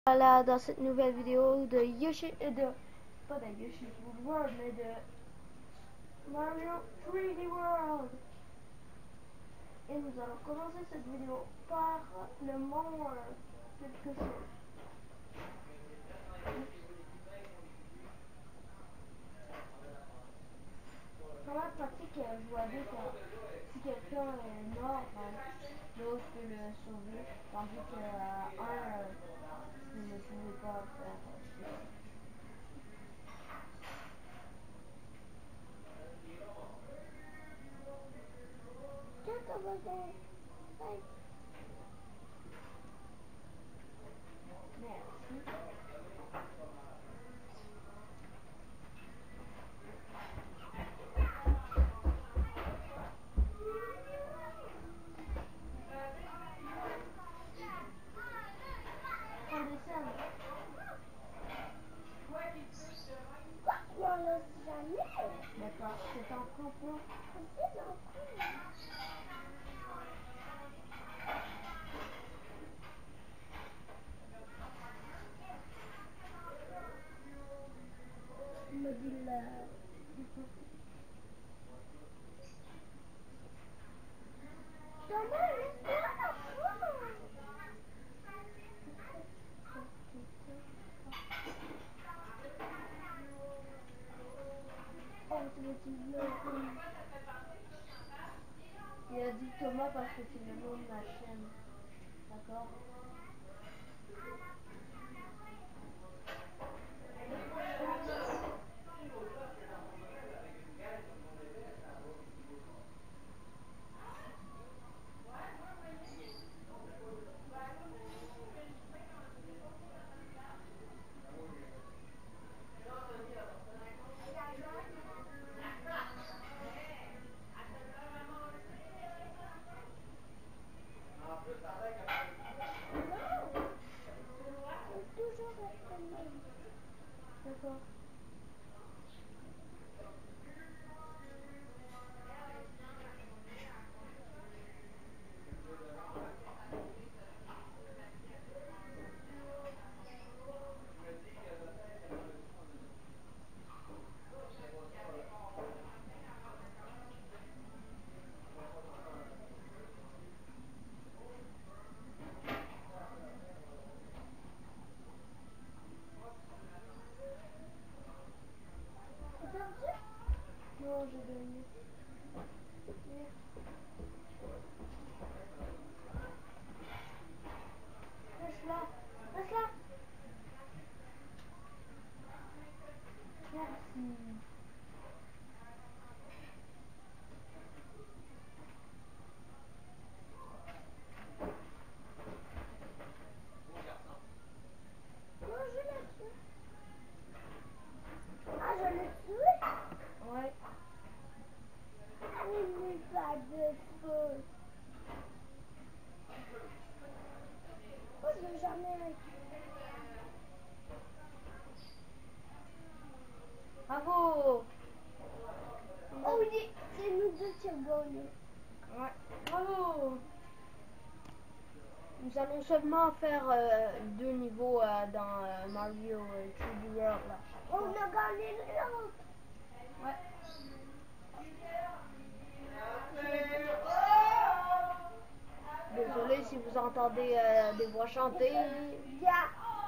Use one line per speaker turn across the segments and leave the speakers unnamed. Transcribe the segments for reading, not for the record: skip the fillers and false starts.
Voilà, dans cette nouvelle vidéo de Yoshi, pas de Yoshi's Wood World, mais de Mario 3D World. Et nous allons commencer cette vidéo par le mont quelque chose. Dans la pratique, je vois bien que si quelqu'un est mort, l'autre peut le sauver, tandis que vous ne pouvez pas faire ceci. Merci. On descend.
On laisse jamais.
Mais parce que t'en prends pas.
Modulaire.
Il a dit Thomas parce que c'est le nom de ma chaîne. D'accord? D'accord. Non, j'ai gagné. Laisse-la. Laisse-la. Merci.
Non, je l'ai tué. Ah, je l'ai tué.
Ouais.
Il n'est pas de feu. Oh, je l'ai jamais.
Bravo.
Oh oui, c'est nous deux qui avons gagné.
Ouais. Bravo. Nous allons seulement faire 2 niveaux dans Mario 3D World là.
On a gagné l'autre.
Ouais. Désolé si vous entendez des voix chanter.
Yeah.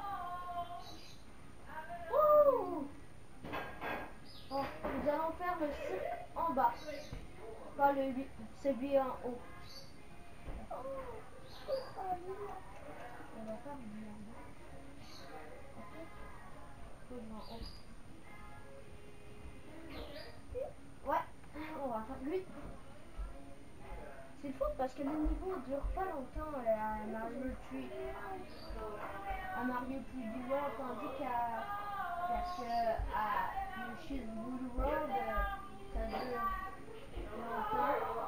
Wouh! Bon, nous allons faire le cirque en bas, pas celui en haut.
Oh,
On va faire du en bas. Ok? Faut du en haut. Ouais, on va faire lui. C'est fou parce que le niveau dure pas longtemps à Mario 3. À Mario 3D World, tandis parce que à Yoshi's Woolly World, ça dure longtemps.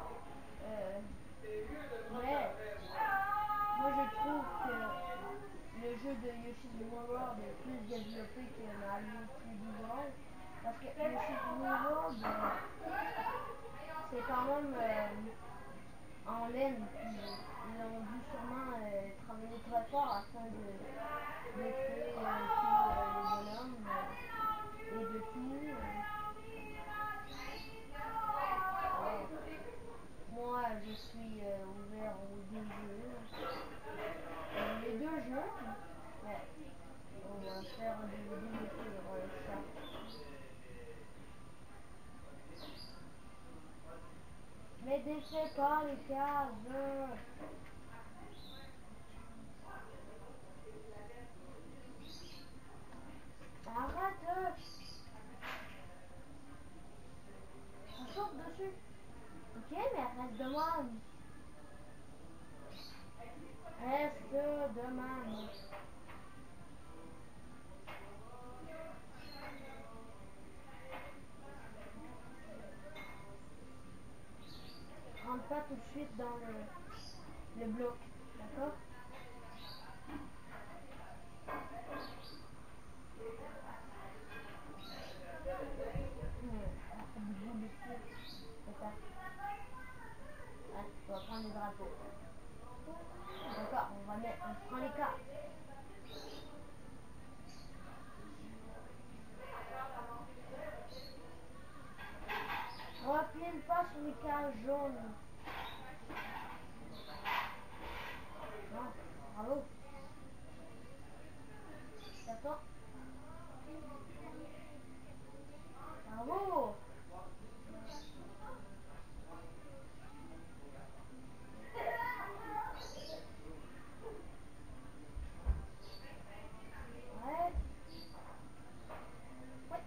Mais moi je trouve que le jeu de Yoshi's Woolly World est plus développé que Mario 3D World. Parce que Yoshi's Woolly World, c'est quand même en laine. Ils ont dû sûrement travailler très fort afin de créer tous les bonhommes et de tout. Alors, moi, je suis ouvert aux deux jeux. Les deux jeux, mais on va faire des vidéos sur ça. Mais défais pas les cases. Arrête. Ça saute dessus. Ok, mais reste de même. Reste de même. Rentre pas tout de suite dans le bloc. D'accord? Ouais, on va prendre les drapeaux. D'accord, on prend les cartes. Repile pas sur les cases jaunes. Non, bravo. D'accord? Bravo. Ouais. Ouais.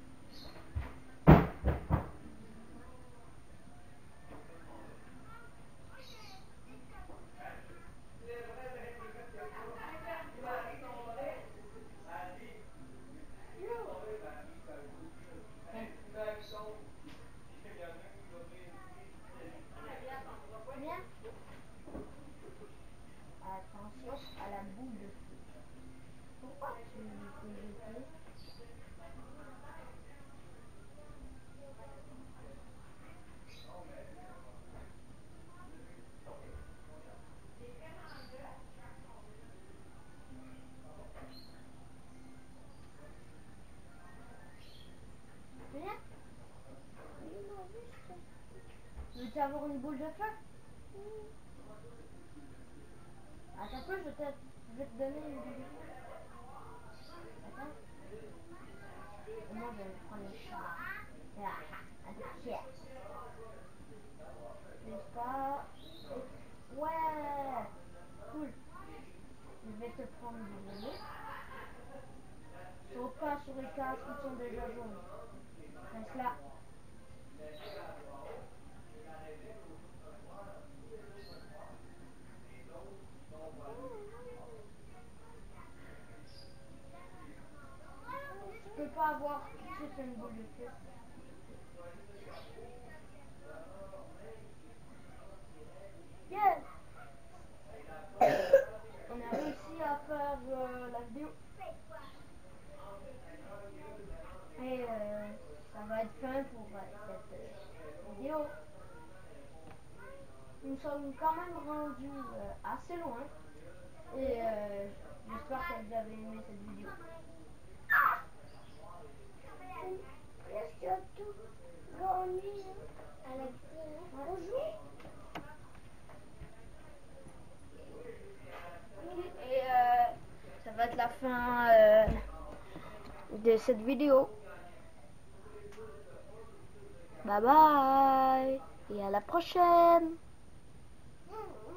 Bien. Attention à la boule de feu. Pourquoi tu t'es jeté? Bien. Veux-tu avoir une boule de feu? Attends un peu, je vais te donner une boule de feu. Attends. Moi, je vais prendre le chat. Tiens. Jusqu'à... Ouais. Cool. Je vais te prendre du bleu. Saute pas sur les cases qui sont déjà jaunes. Reste là. Tu peux pas avoir tout de suite une boule de feu. Yes. On a réussi à faire la vidéo. Et ça va être fin pour cette vidéo. Nous sommes quand même rendus assez loin. Et j'espère que vous avez aimé cette vidéo. Presque tout gagné. Bonjour. Et ça va être la fin de cette vidéo. Bye bye et à la prochaine.